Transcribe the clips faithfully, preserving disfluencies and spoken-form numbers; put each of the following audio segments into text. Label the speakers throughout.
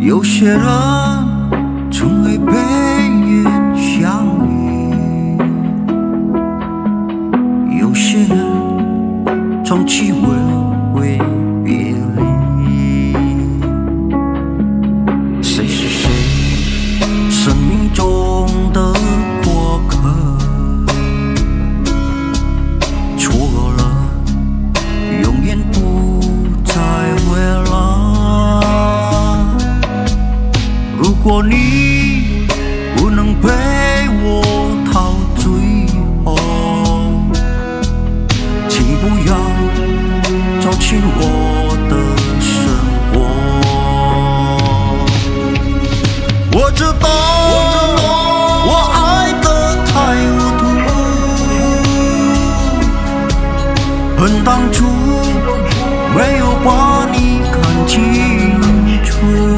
Speaker 1: 有些人从未被人相遇，有些人从起微微别离。谁是谁生命中的过客，错了永远不再回来。如果你不能陪我到最后，请不要走进我的生活。我知道我爱得太糊涂，恨当初没有把你看清楚。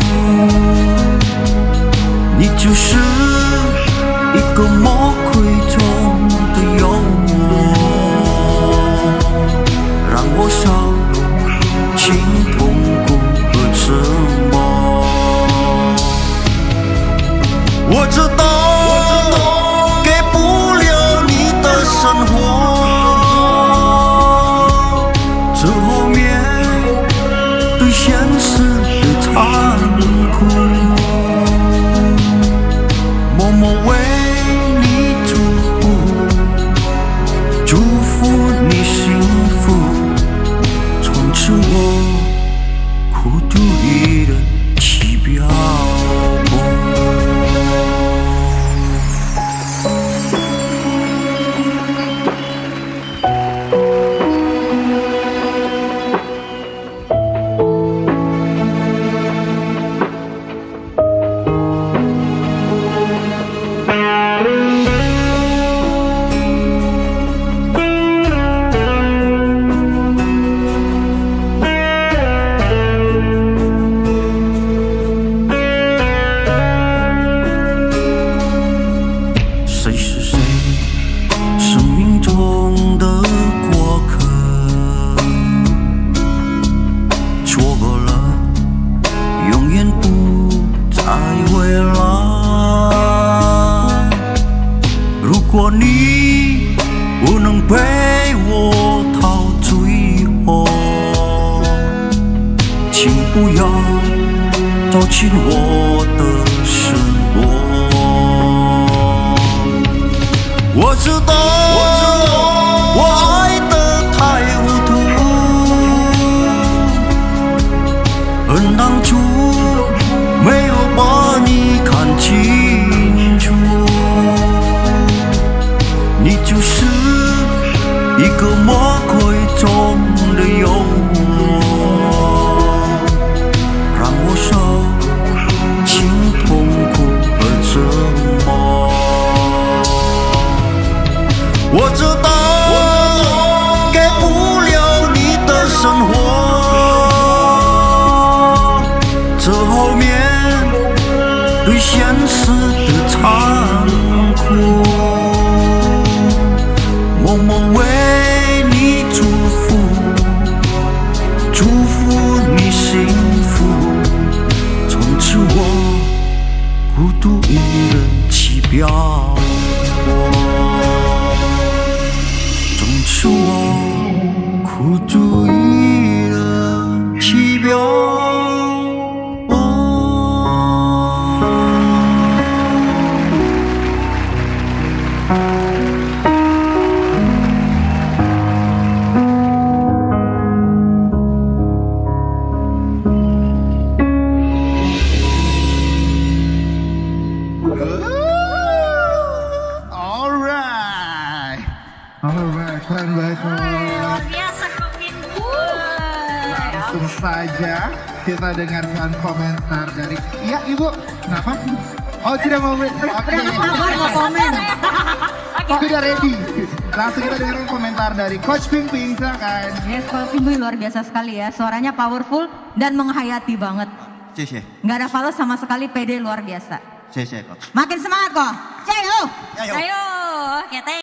Speaker 1: 你就是一个魔鬼中的诱惑，让我伤心痛苦和折磨。我知道给不了你的生活，这后面对现实的残酷。默默为你祝福，祝福你幸福。从此我孤独一人去漂泊。谁是谁生命中的过客，错过了永远不再回来。如果你不能陪我到最后，请不要走进我的生活。我知道我爱得太糊涂，恨当初没有把你看清楚。你就是一个魔鬼中的诱惑，让我受尽痛苦和折磨。我知道给不了你的生活，这后面对现实的残酷。默默为你祝福，祝福你幸福。从此我孤独一人去漂泊。从此我孤独一人去漂泊。
Speaker 2: Alright, alright, keren banget.
Speaker 3: Luar biasa komenku.
Speaker 2: Langsung saja kita dengarkan komentar dari ya ibu. Kenapa? Oh tidak mau oke.
Speaker 3: Mau komen.
Speaker 2: Sudah ready. Langsung kita dengarkan komentar dari Coach Ping Ping, silakan.
Speaker 3: Yes, Coach Ping Ping luar biasa sekali ya. Suaranya powerful dan menghayati banget.
Speaker 2: Cek,
Speaker 3: Nggak ada fals sama sekali, pede luar biasa.
Speaker 2: cek, cek, Coach.
Speaker 3: Makin semangat kok. Cayo.
Speaker 2: Ayo.
Speaker 3: Ayo. Kita